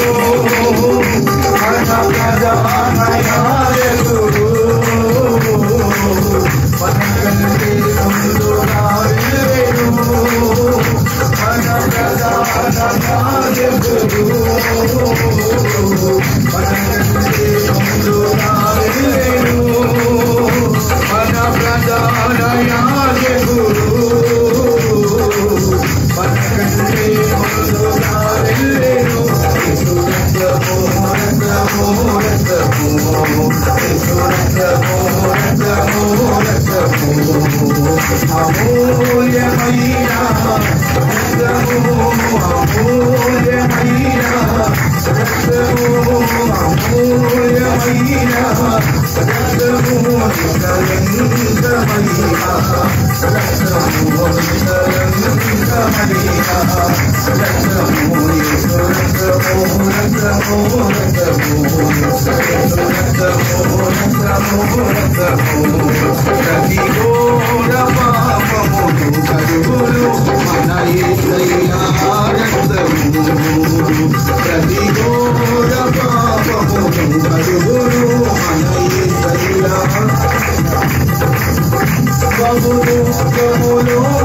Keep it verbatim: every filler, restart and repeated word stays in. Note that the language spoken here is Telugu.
మన ప్రధానయాజకుడు మనకంటే ముందుగా వెళ్ళెను మన ప్రధానయాజకుడు మనకంటే ముందుగా వెళ్ళెను మన ప్రధానయాజకుడు మనకంటే ముందుగా వెళ్ళెను అమూల్యమైన రక్తము అమూల్యమైన రక్తము అమూల్యమైన రక్తము నికలంకమైన రక్తము నికలంకమైన రక్తము యేసు రక్తము రక్తము రక్తము రక్తము రక్తము రక్తము ప్రతి ఘోర పాపమును కడుగును మన యేసయ్యా రక్తము ప్రతి ఘోర పాపమును కడుగును మన యేసయ్యా బహుదుఃఖములో